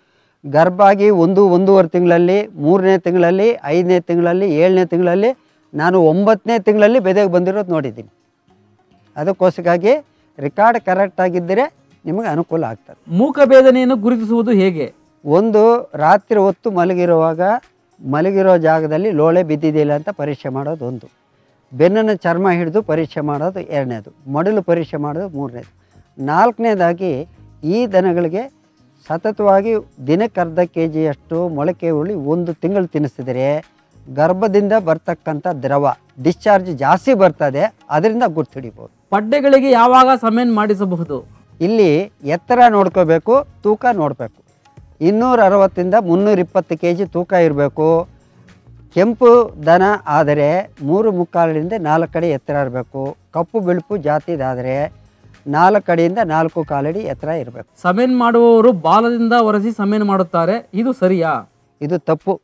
ಗರ್ಭಾಗಿ ಒಂದು ಒಂದೂವರೆ ತಿಂಗಳಲ್ಲಿ, ಮೂರನೇ ತಿಂಗಳಲ್ಲಿ, ಐದನೇ ತಿಂಗಳಲ್ಲಿ, ಏಳನೇ ತಿಂಗಳಲ್ಲಿ, ನಾನು ಒಂಬತ್ತನೇ ತಿಂಗಳಲ್ಲಿ ಬೆದೆಗೆ ಬಂದಿರೋದು ನೋಡಿದ್ದೀನಿ. ಅದಕ್ಕೋಸ್ಕರವಾಗಿ ರಿಕಾರ್ಡ್ ಕರೆಕ್ಟಾಗಿದ್ದರೆ ನಿಮಗೆ ಅನುಕೂಲ ಆಗ್ತದೆ. ಮೂಕಭೇದನೆಯನ್ನು ಗುರುತಿಸುವುದು ಹೇಗೆ? ಒಂದು, ರಾತ್ರಿ ಹೊತ್ತು ಮಲಗಿರುವಾಗ ಮಲಗಿರೋ ಜಾಗದಲ್ಲಿ ಲೋಳೆ ಬಿದ್ದಿದೆಯಿಲ್ಲ ಅಂತ ಪರೀಕ್ಷೆ ಮಾಡೋದು ಒಂದು. ಬೆನ್ನಿನ ಚರ್ಮ ಹಿಡಿದು ಪರೀಕ್ಷೆ ಮಾಡೋದು ಎರಡನೇದು. ಮೊಡಲು ಪರೀಕ್ಷೆ ಮಾಡೋದು ಮೂರನೇದು. ನಾಲ್ಕನೇದಾಗಿ ಈ ದನಗಳಿಗೆ ಸತತವಾಗಿ ದಿನಕ್ಕೆ ಅರ್ಧ ಕೆ ಜಿಯಷ್ಟು ಮೊಳಕೆ ಹುಳಿ ಒಂದು ತಿಂಗಳು ತಿನ್ನಿಸಿದರೆ ಗರ್ಭದಿಂದ ಬರ್ತಕ್ಕಂಥ ದ್ರವ ಡಿಸ್ಚಾರ್ಜ್ ಜಾಸ್ತಿ ಬರ್ತದೆ, ಅದರಿಂದ ಗುರ್ತು ಹಿಡಿಬೋದು. ಪಡ್ಡೆಗಳಿಗೆ ಯಾವಾಗ ಸಮೇನ್ ಮಾಡಿಸಬಹುದು? ಇಲ್ಲಿ ಎತ್ತರ ನೋಡ್ಕೋಬೇಕು, ತೂಕ ನೋಡಬೇಕು. ಇನ್ನೂರ ಅರವತ್ತಿಂದ ಮುನ್ನೂರ ಇಪ್ಪತ್ತು ಕೆ ಜಿ ತೂಕ ಇರಬೇಕು. ಕೆಂಪು ದನ ಆದರೆ ಮೂರು ಮುಕ್ಕಾಲಿಂದ ನಾಲ್ಕು ಅಡಿ ಎತ್ತರ ಇರಬೇಕು. ಕಪ್ಪು ಬಿಳುಪು ಜಾತಿದಾದರೆ ನಾಲ್ಕು ಅಡಿಯಿಂದ ನಾಲ್ಕು ಕಾಲಡಿ ಎತ್ತರ ಇರಬೇಕು. ಸಮೇನ್ ಮಾಡುವವರು ಬಾಲದಿಂದ ಒರೆಸಿ ಸಮೇನ್ ಮಾಡುತ್ತಾರೆ, ಇದು ಸರಿಯಾ? ಇದು ತಪ್ಪು.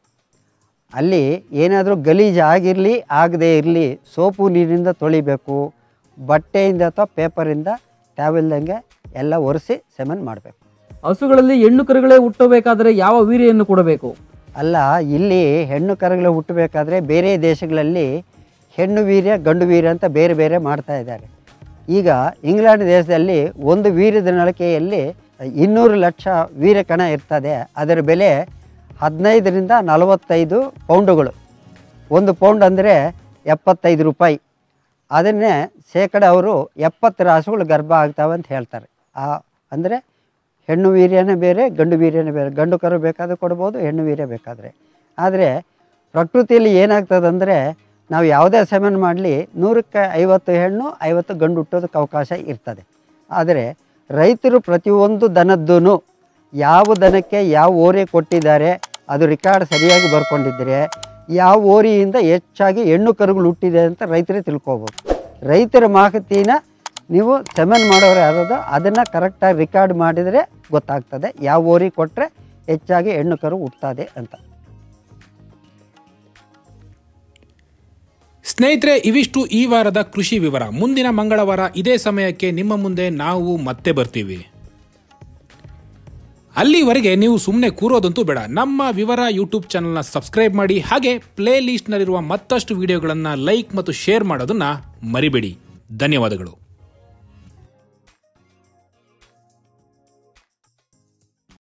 ಅಲ್ಲಿ ಏನಾದರೂ ಗಲೀಜು ಆಗಿರಲಿ ಆಗದೇ ಇರಲಿ ಸೋಪು ನೀರಿನಿಂದ ತೊಳಿಬೇಕು, ಬಟ್ಟೆಯಿಂದ ಅಥವಾ ಪೇಪರಿಂದ ಟ್ಯಾವೆಲ್ದಂಗೆ ಎಲ್ಲ ಒರೆಸಿ ಸೆಮೆನ್ ಮಾಡಬೇಕು. ಹಸುಗಳಲ್ಲಿ ಹೆಣ್ಣು ಕರುಗಳೇ ಹುಟ್ಟಬೇಕಾದರೆ ಯಾವ ವೀರ್ಯವನ್ನು ಕೊಡಬೇಕು? ಅಲ್ಲ, ಇಲ್ಲಿ ಹೆಣ್ಣು ಕರುಗಳು ಹುಟ್ಟಬೇಕಾದ್ರೆ ಬೇರೆ ದೇಶಗಳಲ್ಲಿ ಹೆಣ್ಣು ವೀರ್ಯ ಗಂಡು ವೀರ್ಯ ಅಂತ ಬೇರೆ ಬೇರೆ ಮಾಡ್ತಾ ಇದ್ದಾರೆ. ಈಗ ಇಂಗ್ಲೆಂಡ್ ದೇಶದಲ್ಲಿ ಒಂದು ವೀರ್ಯದ ನಳಿಕೆಯಲ್ಲಿ ಇನ್ನೂರು ಲಕ್ಷ ವೀರ್ಯ ಕಣ ಇರ್ತದೆ. ಅದರ ಬೆಲೆ ಹದಿನೈದರಿಂದ ನಲವತ್ತೈದು ಪೌಂಡುಗಳು. ಒಂದು ಪೌಂಡ್ ಅಂದರೆ ಎಪ್ಪತ್ತೈದು ರೂಪಾಯಿ. ಅದನ್ನೇ ಶೇಕಡ ಅವರು ಎಪ್ಪತ್ತು ರಾಸುಗಳು ಗರ್ಭ ಆಗ್ತಾವೆ ಅಂತ ಹೇಳ್ತಾರೆ. ಆ ಅಂದರೆ ಹೆಣ್ಣು ವೀರ್ಯನೇ ಬೇರೆ, ಗಂಡು ವೀರ್ಯನೇ ಬೇರೆ. ಗಂಡು ಕರು ಬೇಕಾದರೆ ಕೊಡ್ಬೋದು, ಹೆಣ್ಣು ವೀರ್ಯ ಬೇಕಾದರೆ. ಆದರೆ ಪ್ರಕೃತಿಯಲ್ಲಿ ಏನಾಗ್ತದೆ ಅಂದರೆ, ನಾವು ಯಾವುದೇ ಸೆಮೆನ್ ಮಾಡಲಿ ನೂರಕ್ಕೆ ಐವತ್ತು ಹೆಣ್ಣು ಐವತ್ತು ಗಂಡು ಹುಟ್ಟೋದಕ್ಕೆ ಅವಕಾಶ ಇರ್ತದೆ. ಆದರೆ ರೈತರು ಪ್ರತಿಯೊಂದು ದನದ್ದೂ ಯಾವ ದನಕ್ಕೆ ಯಾವ ಓರಿ ಕೊಟ್ಟಿದ್ದಾರೆ ಅದು ರಿಕಾರ್ಡ್ ಸರಿಯಾಗಿ ಬರ್ಕೊಂಡಿದ್ದರೆ ಯಾವ ಓರಿಯಿಂದ ಹೆಚ್ಚಾಗಿ ಹೆಣ್ಣು ಕರುಗಳು ಹುಟ್ಟಿದೆ ಅಂತ ರೈತರೇ ತಿಳ್ಕೊಬೋದು. ರೈತರ ಮಾಹಿತಿನ ನೀವು ಸೆಮೆನ್ ಮಾಡೋರು ಯಾರೋದು ಅದನ್ನು ಕರೆಕ್ಟಾಗಿ ರಿಕಾರ್ಡ್ ಮಾಡಿದರೆ ಗೊತ್ತಾಗ್ತದೆ ಯಾವ ಓರಿ ಕೊಟ್ಟರೆ ಹೆಚ್ಚಾಗಿ ಹೆಣ್ಣು ಕರು ಹುಟ್ಟುತ್ತದೆ ಅಂತ. ಸ್ನೇಹಿತರೆ, ಇವಿಷ್ಟು ಈ ವಾರದ ಕೃಷಿ ವಿವರ. ಮುಂದಿನ ಮಂಗಳವಾರ ಇದೇ ಸಮಯಕ್ಕೆ ನಿಮ್ಮ ಮುಂದೆ ನಾವು ಮತ್ತೆ ಬರ್ತೀವಿ. ಅಲ್ಲಿವರೆಗೆ ನೀವು ಸುಮ್ಮನೆ ಕೂರೋದಂತೂ ಬೇಡ. ನಮ್ಮ ವಿವರ ಯೂಟ್ಯೂಬ್ ಚಾನಲ್ನ ಸಬ್ಸ್ಕ್ರೈಬ್ ಮಾಡಿ, ಹಾಗೆ ಪ್ಲೇ ಲಿಸ್ಟ್ನಲ್ಲಿರುವ ಮತ್ತಷ್ಟು ವಿಡಿಯೋಗಳನ್ನು ಲೈಕ್ ಮತ್ತು ಶೇರ್ ಮಾಡೋದನ್ನ ಮರಿಬೇಡಿ. ಧನ್ಯವಾದಗಳು.